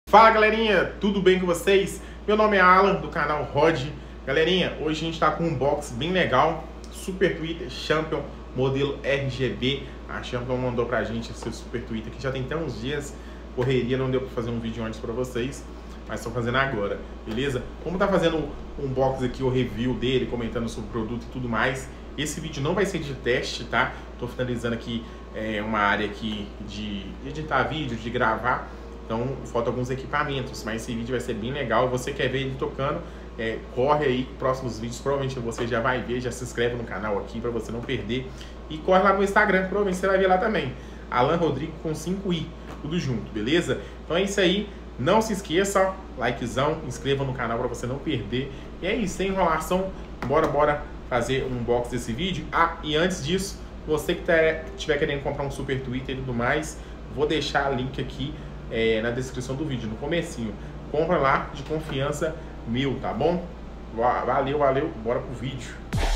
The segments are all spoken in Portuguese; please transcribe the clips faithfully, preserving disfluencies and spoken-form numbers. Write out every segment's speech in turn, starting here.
Fala galerinha, tudo bem com vocês? Meu nome é Alan, do canal Rod. Galerinha, hoje a gente está com um box bem legal, Super Tweeter Champion, modelo R G B. A Champion mandou pra gente esse Super Tweeter que já tem até uns dias, correria, não deu pra fazer um vídeo antes pra vocês, mas estou fazendo agora, beleza? Como tá fazendo um box aqui, o review dele, comentando sobre o produto e tudo mais, esse vídeo não vai ser de teste, tá? Tô finalizando aqui é, uma área aqui de editar vídeo, de gravar. Então, faltam alguns equipamentos, mas esse vídeo vai ser bem legal. Você quer ver ele tocando, é, corre aí, próximos vídeos, provavelmente você já vai ver, já se inscreve no canal aqui para você não perder. E corre lá no Instagram, provavelmente você vai ver lá também. Alan Rodrigo com cinco i, tudo junto, beleza? Então é isso aí, não se esqueça, likezão, inscreva no canal para você não perder. E é isso, sem enrolação, bora, bora fazer um unboxing desse vídeo. Ah, e antes disso, você que estiver querendo comprar um Super Tweeter e tudo mais, vou deixar o link aqui É, na descrição do vídeo, no comecinho. Compra lá, de confiança meu, tá bom? Valeu, valeu, bora pro vídeo.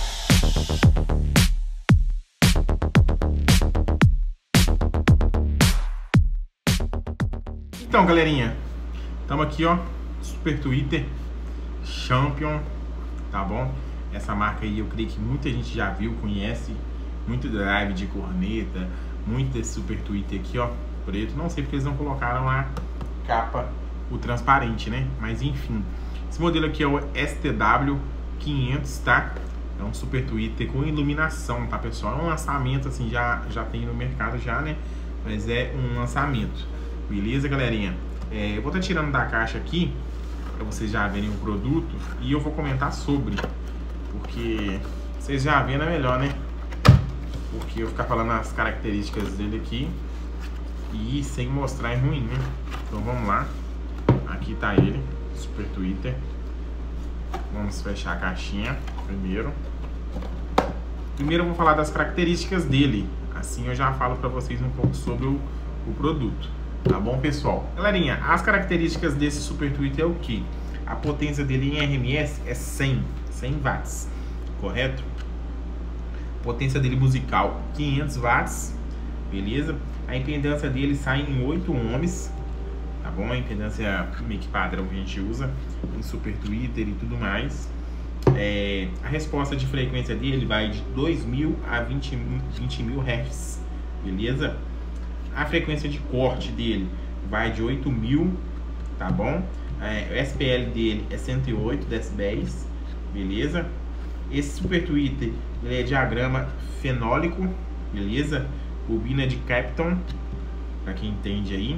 Então, galerinha, estamos aqui, ó, Super Tweeter Champion, tá bom? Essa marca aí eu creio que muita gente já viu, conhece, muito drive de corneta, muito desse Super Tweeter aqui, ó, preto. Não sei porque eles não colocaram a capa, o transparente, né? Mas enfim, esse modelo aqui é o S T W quinhentos, tá? É um Super Tweeter com iluminação, tá, pessoal? É um lançamento, assim, já, já tem no mercado já, né? Mas é um lançamento, beleza, galerinha? É, eu vou estar tirando da caixa aqui, pra vocês já verem o produto, e eu vou comentar sobre, porque vocês já vendo é melhor, né? Porque eu ficar falando as características dele aqui e sem mostrar é ruim, né? Então vamos lá. Aqui tá ele, Super Tweeter. Vamos fechar a caixinha primeiro. Primeiro eu vou falar das características dele. Assim eu já falo pra vocês um pouco sobre o, o produto. Tá bom, pessoal? Galerinha, as características desse Super Tweeter é o que? A potência dele em R M S é cem watts, correto? Potência dele musical, quinhentos watts, beleza? A impedância dele sai em oito ohms, tá bom? A impedância meio que padrão que a gente usa em Super Tweeter e tudo mais. É, a resposta de frequência dele vai de dois mil a vinte mil hertz, beleza? A frequência de corte dele vai de oito mil, tá bom? É, o S P L dele é cento e oito decibéis, beleza? Esse Super Tweeter ele é diagrama fenólico, beleza? Bobina de Kapton, para quem entende aí.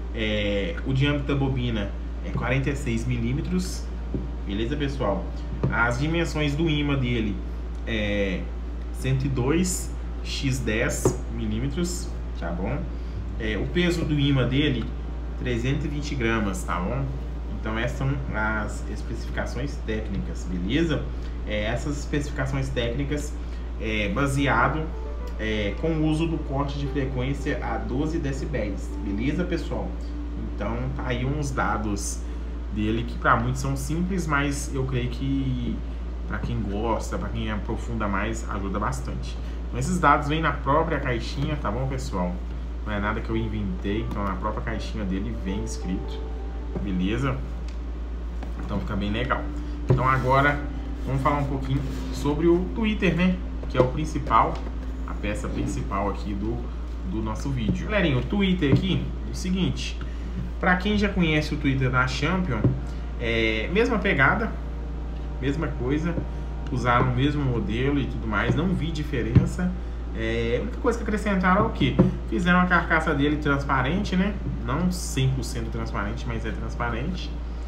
É, o diâmetro da bobina é quarenta e seis milímetros, beleza, pessoal? As dimensões do ímã dele é cento e dois por dez milímetros, tá bom? É, o peso do ímã dele, trezentos e vinte gramas, tá bom? Então essas são as especificações técnicas, beleza? É, essas especificações técnicas é baseado É, com o uso do corte de frequência a doze decibéis, beleza, pessoal? Então tá aí uns dados dele que para muitos são simples, mas eu creio que para quem gosta, para quem aprofunda mais, ajuda bastante. Então esses dados vêm na própria caixinha, tá bom, pessoal? Não é nada que eu inventei, então na própria caixinha dele vem escrito, beleza? Então fica bem legal. Então agora vamos falar um pouquinho sobre o Tweeter, né? Que é o principal, a peça principal aqui do, do nosso vídeo. Galerinha, o Tweeter aqui é o seguinte, para quem já conhece o Tweeter da Champion, é mesma pegada, mesma coisa, usaram o mesmo modelo e tudo mais, não vi diferença. É, a única coisa que acrescentaram é o que? Fizeram a carcaça dele transparente, né? Não cem por cento transparente, mas é transparente.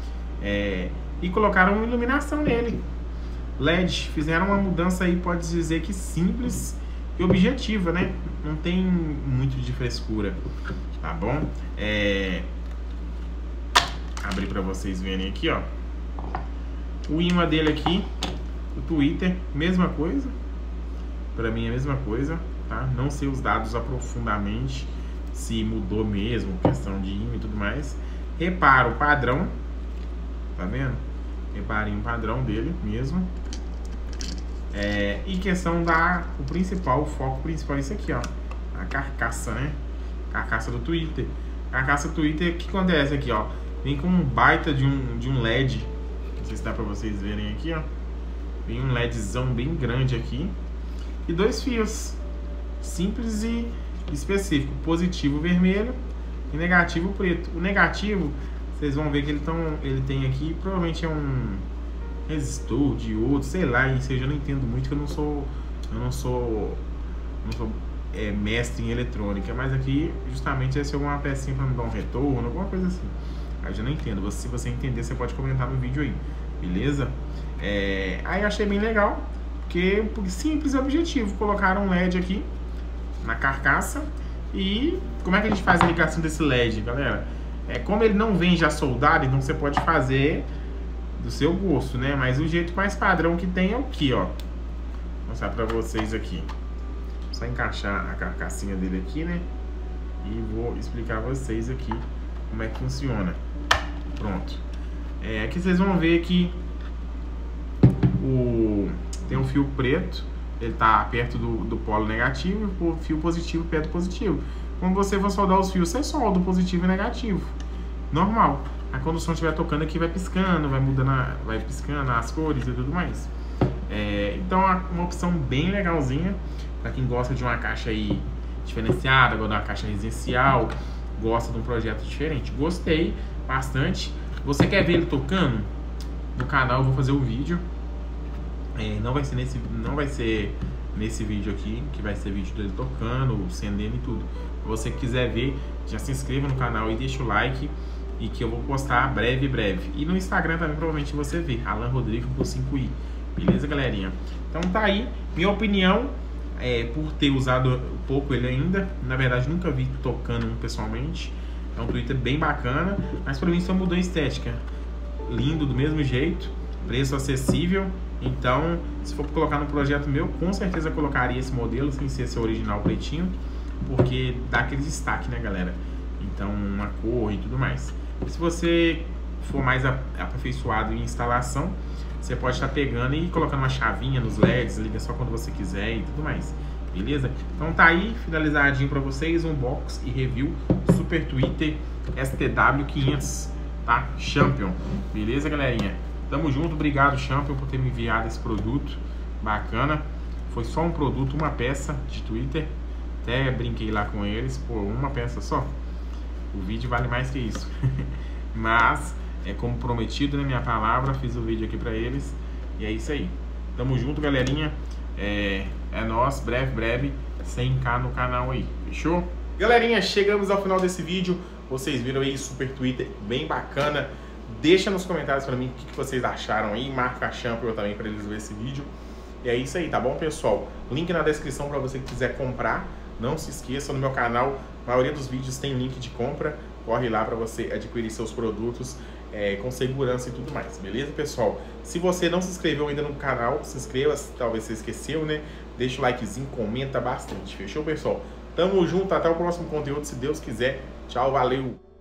É, e colocaram uma iluminação nele, L E D. Fizeram uma mudança aí, pode dizer que simples e objetiva, né? Não tem muito de frescura, tá bom? É... Abrir para vocês verem aqui, ó. O imã dele aqui, o Tweeter, mesma coisa. Para mim é a mesma coisa, tá? Não sei os dados aprofundadamente, se mudou mesmo, questão de imã e tudo mais. Repara o padrão, tá vendo? Reparem o padrão dele mesmo. É, e questão da, o principal, o foco principal é isso aqui, ó, a carcaça, né? Carcaça do Tweeter. Carcaça do Tweeter, o que acontece aqui, ó? Vem com um baita de um, de um L E D. Não sei se dá pra vocês verem aqui, ó. Vem um LEDzão bem grande aqui. E dois fios. Simples e específico. Positivo vermelho e negativo preto. O negativo, vocês vão ver que ele, tão, ele tem aqui, provavelmente é um resistor, diodo, sei lá, isso eu já não entendo muito, que eu não sou, eu não sou, não sou é, mestre em eletrônica, mas aqui justamente essa é alguma pecinha para me dar um retorno, alguma coisa assim. Aí eu já não entendo. Se você entender, você pode comentar no vídeo aí, beleza? É, aí eu achei bem legal, porque, porque simples e objetivo, colocaram um L E D aqui na carcaça. E como é que a gente faz a ligação desse L E D, galera? É, como ele não vem já soldado, então você pode fazer do seu gosto, né? Mas o jeito mais padrão que tem é o que, ó. Vou mostrar pra vocês aqui. Só encaixar a carcassinha dele aqui, né? E vou explicar a vocês aqui como é que funciona. Pronto. É, aqui vocês vão ver que o... tem um fio preto. Ele está perto do, do polo negativo e o fio positivo perto do positivo. Quando você for soldar os fios, você solda o positivo e negativo. Normal. Aí quando o som estiver tocando aqui, vai piscando, vai mudando, a, vai piscando as cores e tudo mais. É, então é uma opção bem legalzinha para quem gosta de uma caixa aí diferenciada, gosta de uma caixa residencial, gosta de um projeto diferente. Gostei bastante. Você quer ver ele tocando? No canal eu vou fazer o vídeo. É, não vai ser nesse, não vai ser nesse vídeo aqui, que vai ser vídeo dele tocando, acendendo e tudo. Se você quiser ver, já se inscreva no canal e deixa o like, e que eu vou postar breve, breve. E no Instagram também provavelmente você vê, Alan Rodrigo por cinco i. Beleza, galerinha? Então tá aí, minha opinião, é, por ter usado pouco ele ainda, na verdade nunca vi tocando pessoalmente. É um Twitter bem bacana, mas pra mim só mudou a estética. Lindo do mesmo jeito, preço acessível. Então, se for colocar no projeto meu, com certeza eu colocaria esse modelo sem ser seu original pretinho, porque dá aquele destaque, né, galera? Então, uma cor e tudo mais. E se você for mais aperfeiçoado em instalação, você pode estar pegando e colocando uma chavinha nos L E Ds, liga só quando você quiser e tudo mais. Beleza? Então tá aí, finalizadinho para vocês, unbox e review Super Tweeter S T W quinhentos, tá? Champion. Beleza, galerinha? Tamo junto, obrigado Champion por ter me enviado esse produto bacana. Foi só um produto, uma peça de Twitter. Até brinquei lá com eles, pô, uma peça só. O vídeo vale mais que isso. Mas, é como prometido, né, minha palavra, fiz o vídeo aqui pra eles. E é isso aí. Tamo junto, galerinha. É, é nóis, breve, breve, cem k no canal aí. Fechou? Galerinha, chegamos ao final desse vídeo. Vocês viram aí, Super Tweeter, bem bacana. Deixa nos comentários pra mim o que vocês acharam aí. Marca a Champion também pra eles verem esse vídeo. E é isso aí, tá bom, pessoal? Link na descrição pra você que quiser comprar. Não se esqueça, no meu canal, a maioria dos vídeos tem link de compra. Corre lá pra você adquirir seus produtos é, com segurança e tudo mais. Beleza, pessoal? Se você não se inscreveu ainda no canal, se inscreva. Talvez você esqueceu, né? Deixa o likezinho, comenta bastante. Fechou, pessoal? Tamo junto, até o próximo conteúdo, se Deus quiser. Tchau, valeu!